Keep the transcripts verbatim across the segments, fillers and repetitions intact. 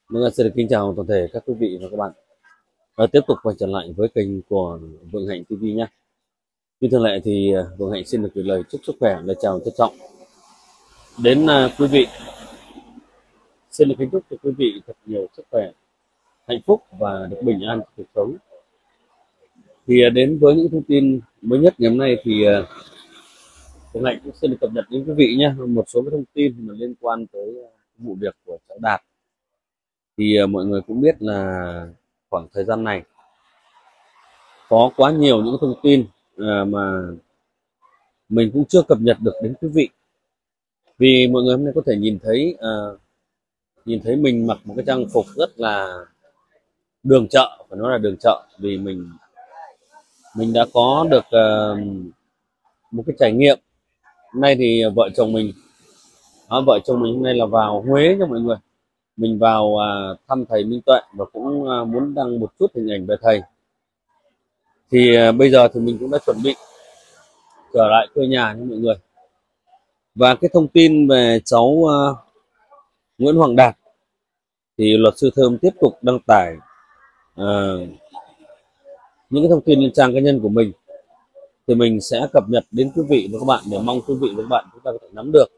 Vâng, xin được kính chào toàn thể các quý vị và các bạn. Và tiếp tục quay trở lại với kênh của Vượng Hạnh ti vi nhé. Như thường lệ thì à, Vượng Hạnh xin được gửi lời chúc sức khỏe, lời chào trân trọng đến à, quý vị. Xin được kính chúc cho quý vị thật nhiều sức khỏe, hạnh phúc và được bình an trong cuộc sống. Thì à, đến với những thông tin mới nhất ngày hôm nay thì à, Vượng Hạnh cũng xin được cập nhật đến quý vị nhé một số cái thông tin mà liên quan tới à, vụ việc của cháu Đạt. Thì à, mọi người cũng biết là khoảng thời gian này có quá nhiều những thông tin à, mà mình cũng chưa cập nhật được đến quý vị, vì mọi người hôm nay có thể nhìn thấy à, nhìn thấy mình mặc một cái trang phục rất là đường chợ, phải nói là đường chợ, vì mình mình đã có được à, một cái trải nghiệm. Hôm nay thì vợ chồng mình à, vợ chồng mình hôm nay là vào Huế cho mọi người. Mình vào à, thăm thầy Minh Tuệ và cũng à, muốn đăng một chút hình ảnh về thầy. Thì à, bây giờ thì mình cũng đã chuẩn bị trở lại quê nhà nha mọi người. Và cái thông tin về cháu uh, Nguyễn Hoàng Đạt thì luật sư Thơm tiếp tục đăng tải uh, những cái thông tin lên trang cá nhân của mình, thì mình sẽ cập nhật đến quý vị và các bạn để mong quý vị và các bạn chúng ta có thể nắm được.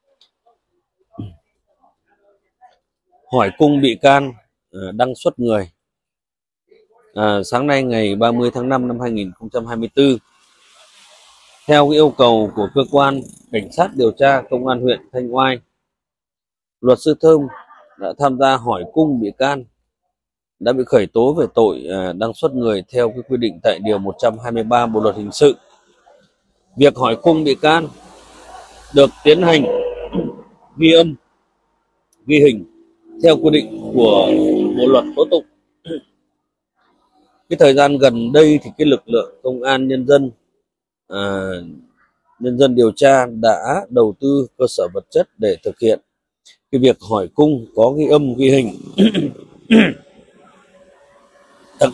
Hỏi cung bị can uh, đăng xuất người. Uh, sáng nay ngày ba mươi tháng năm năm hai nghìn không trăm hai mươi tư, theo cái yêu cầu của cơ quan cảnh sát điều tra công an huyện Thanh Oai, luật sư Thơm đã tham gia hỏi cung bị can đã bị khởi tố về tội đăng xuất người theo cái quy định tại điều một trăm hai mươi ba Bộ luật hình sự. Việc hỏi cung bị can được tiến hành ghi âm, ghi hình theo quy định của Bộ luật tố tụng. Cái thời gian gần đây thì cái lực lượng công an nhân dân à, nhân dân điều tra đã đầu tư cơ sở vật chất để thực hiện cái việc hỏi cung có ghi âm ghi hình. đặc,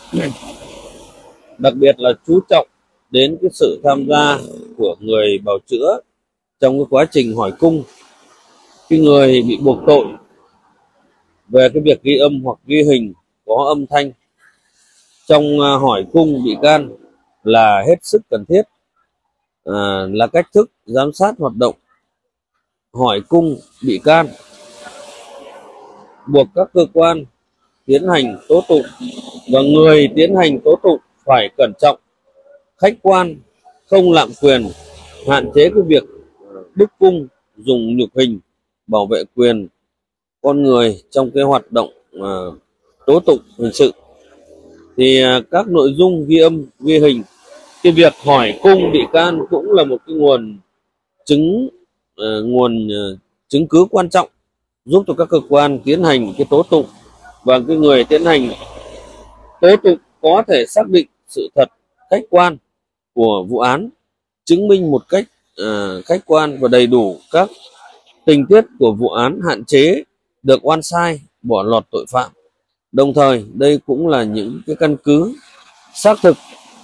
đặc biệt là chú trọng đến cái sự tham gia của người bào chữa trong cái quá trình hỏi cung. Cái người bị buộc tội về cái việc ghi âm hoặc ghi hình có âm thanh trong hỏi cung bị can là hết sức cần thiết, à, là cách thức giám sát hoạt động hỏi cung bị can, buộc các cơ quan tiến hành tố tụng và người tiến hành tố tụng phải cẩn trọng, khách quan, không lạm quyền, hạn chế cái việc bức cung, dùng nhục hình, bảo vệ quyền con người trong cái hoạt động uh, tố tụng hình sự. Thì uh, các nội dung ghi âm ghi hình, cái việc hỏi cung bị can cũng là một cái nguồn chứng uh, nguồn uh, chứng cứ quan trọng giúp cho các cơ quan tiến hành cái tố tụng và cái người tiến hành tố tụng có thể xác định sự thật khách quan của vụ án, chứng minh một cách uh, khách quan và đầy đủ các tình tiết của vụ án, hạn chế được oan sai, bỏ lọt tội phạm. Đồng thời đây cũng là những cái căn cứ xác thực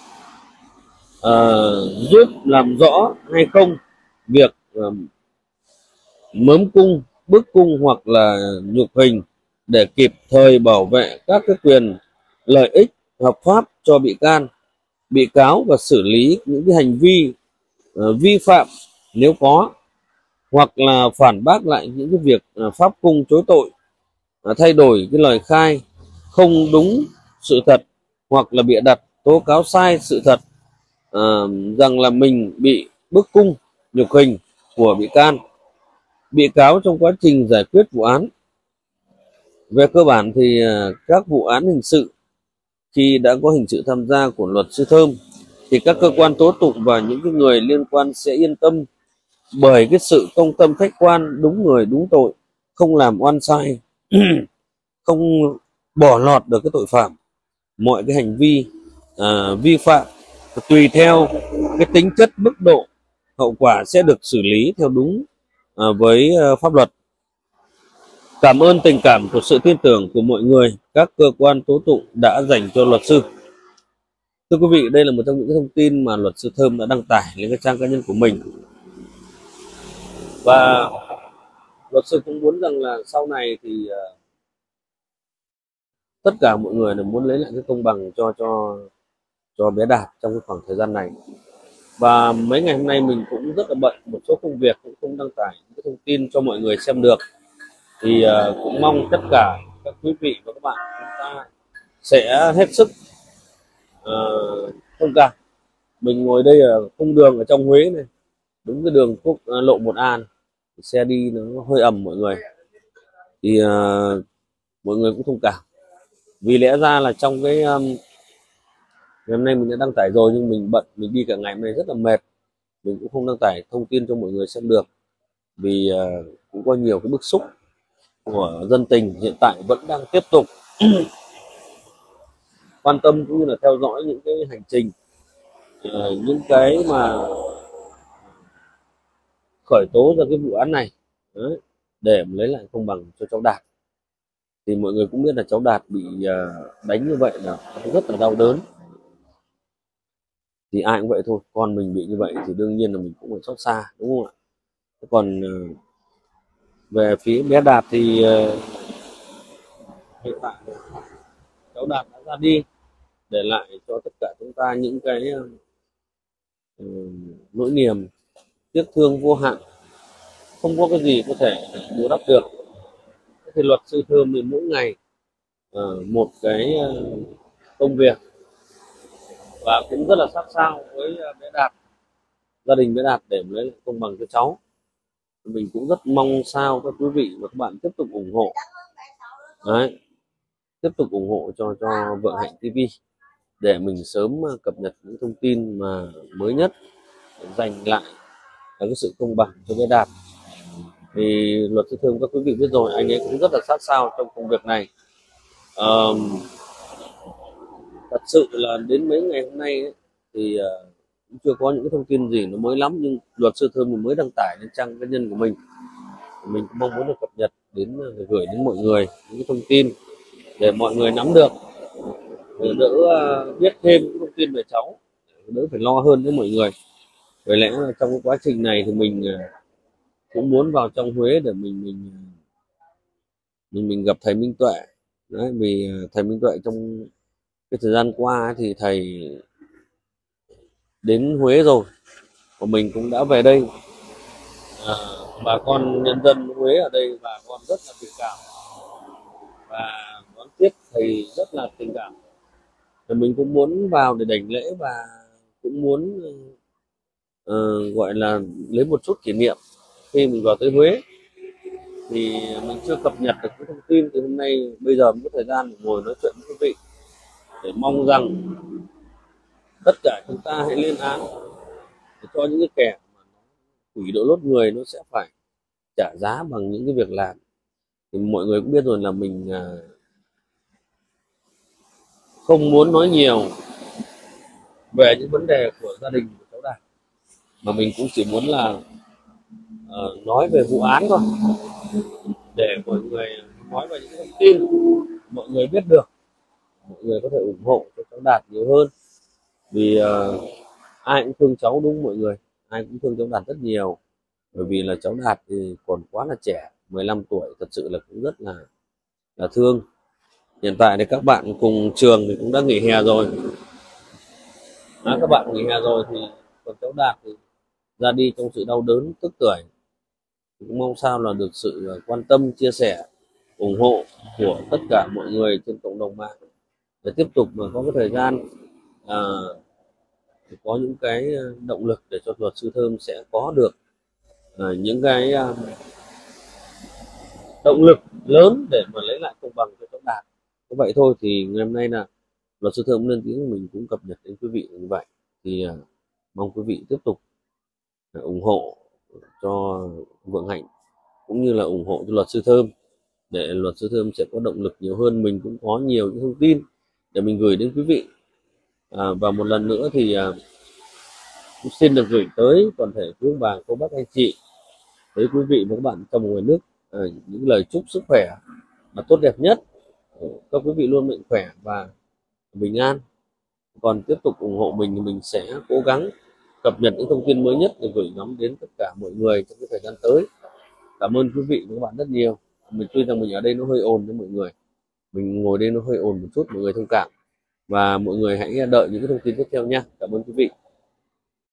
uh, giúp làm rõ hay không việc uh, mớm cung, bức cung hoặc là nhục hình để kịp thời bảo vệ các cái quyền lợi ích hợp pháp cho bị can, bị cáo và xử lý những cái hành vi uh, vi phạm nếu có, hoặc là phản bác lại những cái việc uh, pháp cung chối tội, uh, thay đổi cái lời khai không đúng sự thật hoặc là bịa đặt tố cáo sai sự thật uh, rằng là mình bị bức cung nhục hình của bị can, bị cáo trong quá trình giải quyết vụ án. Về cơ bản thì uh, các vụ án hình sự khi đã có hình sự tham gia của luật sư Thơm thì các cơ quan tố tụng và những cái người liên quan sẽ yên tâm bởi cái sự công tâm khách quan, đúng người đúng tội, không làm oan sai, không bỏ lọt được cái tội phạm. Mọi cái hành vi à, vi phạm tùy theo cái tính chất, mức độ, hậu quả sẽ được xử lý theo đúng à, với à, pháp luật. Cảm ơn tình cảm của sự tin tưởng của mọi người, các cơ quan tố tụng đã dành cho luật sư. Thưa quý vị, đây là một trong những thông tin mà luật sư Thơm đã đăng tải lên cái trang cá nhân của mình. Và luật sư cũng muốn rằng là sau này thì tất cả mọi người là muốn lấy lại cái công bằng cho cho cho bé Đạt trong cái khoảng thời gian này. Và mấy ngày hôm nay mình cũng rất là bận, một số công việc cũng không đăng tải những cái thông tin cho mọi người xem được, thì uh, cũng mong tất cả các quý vị và các bạn chúng ta sẽ hết sức uh, thông cảm. Mình ngồi đây ở cung đường ở trong Huế này, đúng cái đường quốc uh, lộ một A này. Xe đi nó hơi ầm mọi người, thì uh, mọi người cũng thông cảm, vì lẽ ra là trong cái um, ngày hôm nay mình đã đăng tải rồi, nhưng mình bận, mình đi cả ngày hôm nay rất là mệt, mình cũng không đăng tải thông tin cho mọi người xem được, vì uh, cũng có nhiều cái bức xúc của dân tình hiện tại vẫn đang tiếp tục quan tâm cũng như là theo dõi những cái hành trình, uh, những cái mà khởi tố ra cái vụ án này. Đấy, để mà lấy lại công bằng cho cháu Đạt. Thì mọi người cũng biết là cháu Đạt bị uh, đánh như vậy là rất là đau đớn, thì ai cũng vậy thôi, con mình bị như vậy thì đương nhiên là mình cũng phải xót xa, đúng không ạ? Còn uh, về phía bé Đạt thì uh, hiện tại cháu Đạt đã ra đi, để lại cho tất cả chúng ta những cái uh, nỗi niềm tiếc thương vô hạn, không có cái gì có thể bù đắp được. Thì luật sư Thơm thì mỗi ngày uh, một cái uh, công việc, và cũng rất là sát sao với uh, bé Đạt, gia đình bé Đạt, để lấy lại công bằng cho cháu. Mình cũng rất mong sao các quý vị và các bạn tiếp tục ủng hộ. Đấy, tiếp tục ủng hộ cho cho Vượng Hạnh ti vi, để mình sớm cập nhật những thông tin mà mới nhất để giành lại cái sự công bằng cho bé Đạt. Thì luật sư Thơm các quý vị biết rồi, anh ấy cũng rất là sát sao trong công việc này. Um, thật sự là đến mấy ngày hôm nay ấy, thì uh, cũng chưa có những cái thông tin gì nó mới lắm, nhưng luật sư Thơm mình mới đăng tải lên trang cá nhân của mình, mình cũng mong muốn được cập nhật đến, gửi đến mọi người những cái thông tin để mọi người nắm được, để đỡ uh, biết thêm những thông tin về cháu, đỡ phải lo hơn với mọi người. Bởi lẽ là trong cái quá trình này thì mình uh, cũng muốn vào trong Huế để mình mình mình mình gặp thầy Minh Tuệ. Đấy, vì thầy Minh Tuệ trong cái thời gian qua thì thầy đến Huế rồi, và mình cũng đã về đây. À, bà con nhân dân Huế ở đây, bà con rất là tình cảm và đón tiếp thầy rất là tình cảm. Và mình cũng muốn vào để đảnh lễ, và cũng muốn uh, gọi là lấy một chút kỷ niệm khi mình vào tới Huế. Thì mình chưa cập nhật được cái thông tin, thì hôm nay bây giờ mới có thời gian ngồi nói chuyện với quý vị, để mong rằng tất cả chúng ta hãy lên án để cho những cái kẻ mà quỷ đội lốt người nó sẽ phải trả giá bằng những cái việc làm. Thì mọi người cũng biết rồi là mình không muốn nói nhiều về những vấn đề của gia đình của cháu Đạt, mà mình cũng chỉ muốn là uh, nói về vụ án thôi, để mọi người nói về những thông tin mọi người biết được, mọi người có thể ủng hộ cho cháu Đạt nhiều hơn. Vì uh, ai cũng thương cháu, đúng mọi người, ai cũng thương cháu Đạt rất nhiều, bởi vì là cháu Đạt thì còn quá là trẻ, mười lăm tuổi, thật sự là cũng rất là là thương. Hiện tại thì các bạn cùng trường thì cũng đã nghỉ hè rồi. Đó, các bạn nghỉ hè rồi thì còn cháu Đạt thì ra đi trong sự đau đớn tức tưởi. Cũng mong sao là được sự quan tâm, chia sẻ, ủng hộ của tất cả mọi người trên cộng đồng mạng, để tiếp tục mà có cái thời gian à, có những cái động lực để cho luật sư Thơm sẽ có được à, những cái à, động lực lớn để mà lấy lại công bằng cho cháu Đạt. Như vậy thôi, thì ngày hôm nay là luật sư Thơm lên tiếng, mình cũng cập nhật đến quý vị như vậy. Thì à, mong quý vị tiếp tục à, ủng hộ cho Vượng Hạnh, cũng như là ủng hộ cho luật sư Thơm, để luật sư Thơm sẽ có động lực nhiều hơn. Mình cũng có nhiều những thông tin để mình gửi đến quý vị. À, và một lần nữa thì à, cũng xin được gửi tới toàn thể quý ông bà, cô bác, anh chị, tới quý vị và các bạn trong ngoài nước à, những lời chúc sức khỏe và tốt đẹp nhất. Các quý vị luôn mạnh khỏe và bình an. Còn tiếp tục ủng hộ mình thì mình sẽ cố gắng cập nhật những thông tin mới nhất để gửi gắm đến tất cả mọi người trong cái thời gian tới. Cảm ơn quý vị và các bạn rất nhiều. Mình tuy rằng mình ở đây nó hơi ồn với mọi người, Mình ngồi đây nó hơi ồn một chút, mọi người thông cảm và mọi người hãy đợi những cái thông tin tiếp theo nha. Cảm ơn quý vị.